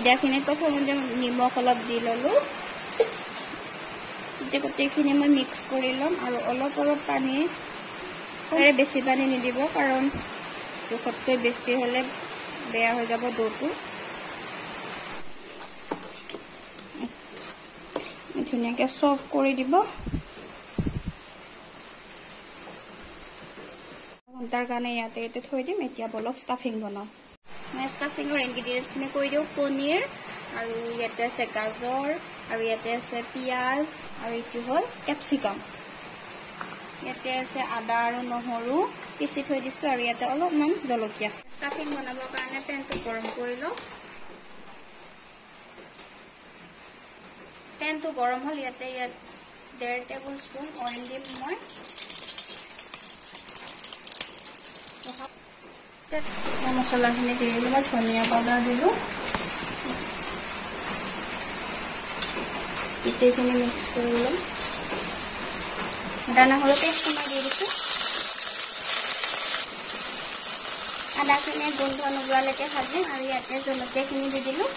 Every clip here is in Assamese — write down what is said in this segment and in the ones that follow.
ময়দাখিনিত প্ৰথমতে নিমখ অলপ দি ললো এতিয়া গোটেইখিনি মই মিক্স কৰি লম আৰু অলপ পানী বেছি পানী নিদিব কাৰণ জোখতকৈ বেছি হলে বেয়া হৈ যাব ডোটো ধুনীয়াকে সফট কৰি দিব ঘণ্টাৰ কাৰণে ইয়াতে থৈ দিম এতিয়া বলক ষ্টাফিং বনাও মই ষ্টাফিঙৰ ইনগ্ৰেডিয়েন্টছখিনি কৈ দিওঁ পনীৰ আৰু ইয়াতে আছে গাজৰ আৰু ইয়াতে আছে পিয়াজ আৰু এইটো হ'ল ক্যাপসিকাম ইয়াতে আছে আদা আৰু নহৰু পিচি থৈ দিছো আৰু ইয়াতে অলপমান জলকীয়া ষ্টাফিং বনাবৰ কাৰণে পেনটো গৰম কৰি লওঁ পেনটো গৰম হ'ল ইয়াতে 1.5 টেবুলস্পুন অইল দিম মই মছলাখিনি দি দিলোঁ মই ধনিয়া পাউডাৰ দিলোঁ গোটেইখিনি মিক্স কৰি ল'ম আদা নহৰু পেষ্টটো মই দি দিছোঁ আদাখিনি গোন্ধ নোযোৱালৈকে ভাজিম আৰু ইয়াতে জলকীয়াখিনি দি দিলোঁ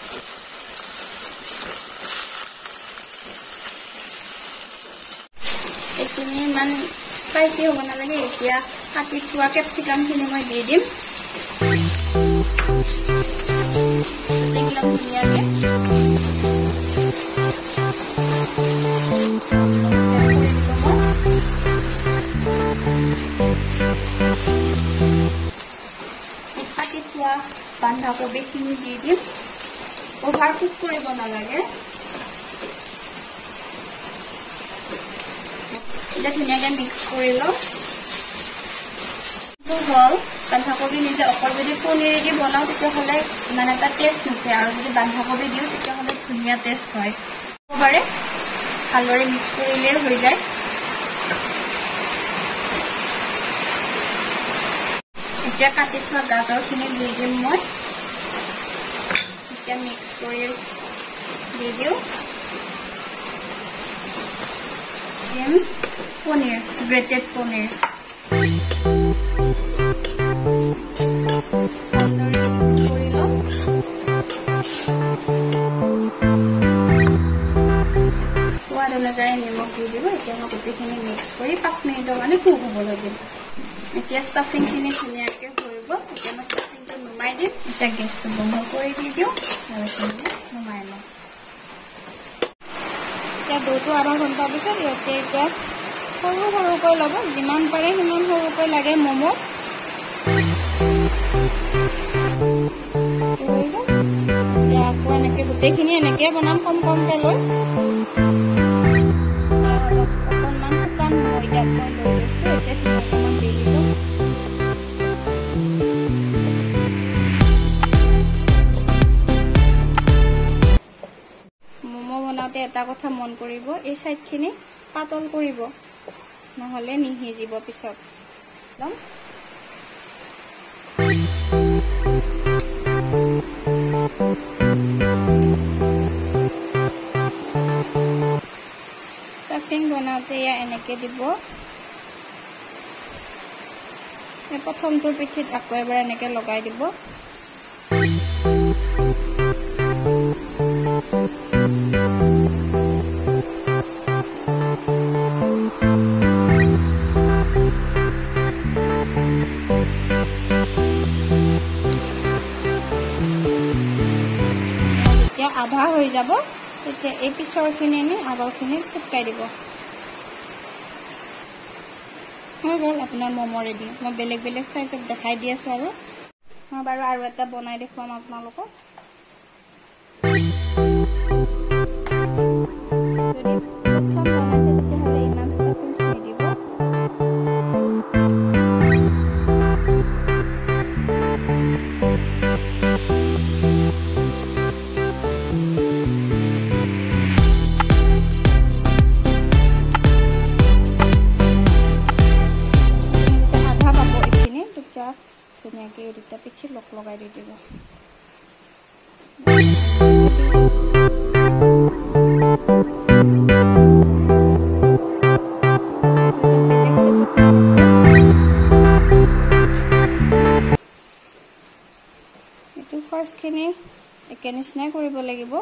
এইখিনি ইমান স্পাইচি হ'ব নালাগে এতিয়া কাটি থোৱা ক্যাপসিকামখিনি মই দি দিম একদম ধুনীয়াকে কাটি থোৱা বন্ধাকবিখিনি দি দিম অভাৰ কুক কৰিব নালাগে এটা ধুনীয়াকে মিক্স কৰি লওঁ হল বন্ধাকবি নিজে অকল যদি পনীৰ দি বনাও তেতিয়াহ'লে ইমান এটা টেষ্ট নুঠে আৰু যদি বন্ধাকবি দিওঁ তেতিয়াহ'লে ধুনীয়া টেষ্ট হয় একেবাৰে ভালদৰে মিক্স কৰিলে হৈ যায় এতিয়া কাটি থোৱা গাজৰখিনি দি দিম মই এতিয়া মিক্স কৰি দি দিওঁ পনীৰ গ্ৰেটেড পনীৰ সোৱাদ অনুযায়ী নিমখ দি দিব এতিয়া মই গোটেইখিনি মিক্স কৰি 5 মিনিটৰ কাৰণে কুক হ'বলৈ দিম এতিয়া ষ্টাফিংখিনি ধুনীয়াকৈ হৈ গ'ল এতিয়া মই ষ্টাফিংটো নুমাই দিম এতিয়া গেছটো বন্ধ কৰি দি দিওঁ আৰু নুমাই লওঁ এতিয়া ডোটো আধা ঘণ্টা পিছত ইয়াতে এতিয়া সৰুকৈ ল'ব যিমান পাৰে সিমান সৰুকৈ লাগে ম'ম' আকৌ এনেকৈ গোটেইখিনি এনেকৈ বনাম কমকৈ লৈ অকণমান শুকান ময়দাত মই লৈ লৈছোঁ এতিয়া অকণমান দি দিলোঁ ম'ম' বনাওঁতে এটা কথা মন কৰিব এই চাইডখিনি পাতল কৰিব নহ'লে নিসিজিব পিছত ষ্টাফিং বনাওঁতে এনেকৈ দিব প্ৰথমটোৰ পিঠিত আকৌ এবাৰ এনেকৈ লগাই দিব আধা হৈ যাব তেতিয়া এই পিছৰখিনি নি আগৰখিনি চিপকাই দিব হৈ গ'ল আপোনাৰ ম'ম' ৰেডি মই বেলেগ চাইজত দেখাই দি আছোঁ আৰু মই বাৰু আৰু এটা বনাই দেখুৱাম আপোনালোকক যদি প্ৰথম বনাইছে তেতিয়াহ'লে ইমান ষ্টাফিংছ নিদিব ধুনীয়াকৈ এই দুটা পিঠিত লগাই দি দিব এইটো ফাৰ্ষ্টখিনি একে নিচিনাই কৰিব লাগিব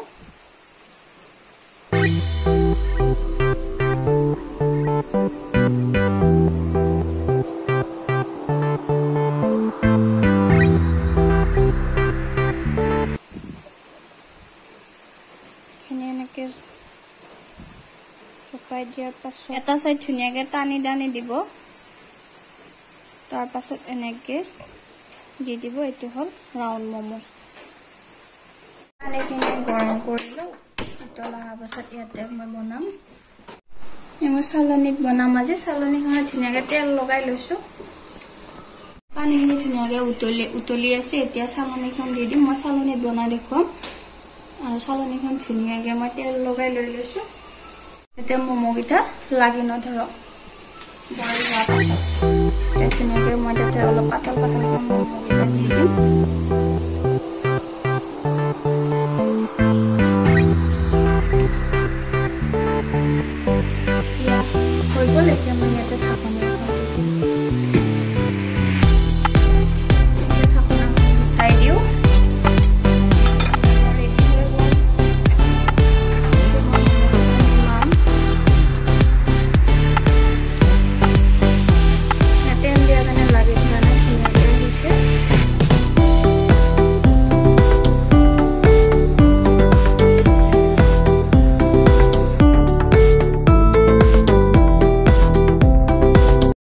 শুকাই দিয়াৰ পাছত এটা সাইড ধুনিয়াকে টানি দানি দিব তাৰ পাছত এনেকে দি দিব এটো হল ৰাউন্ড মোমো পানীখিনি গৰম কৰিলো উতলা হোৱাৰ পাছত ইয়াতে মই বনাম মই চালনীত বনাম আজি চালনীখনত ধুনিয়াকে তেল লগাই লৈছো পানীখিনি ধুনিয়াকে উতলি আছে এতিয়া চালনীখন দি দিম মই চালনীত বনাই দেখুৱাম আৰু চালনীখন ধুনিয়াকে মই তেল লগাই লৈ লৈছো এটা মোমো গিটা লাগি নধৰক বইল হোৱাৰ পাছত ধুনিয়াকে মই তাতে অলপ পাতল পাতল মোমো গিটা দি দিম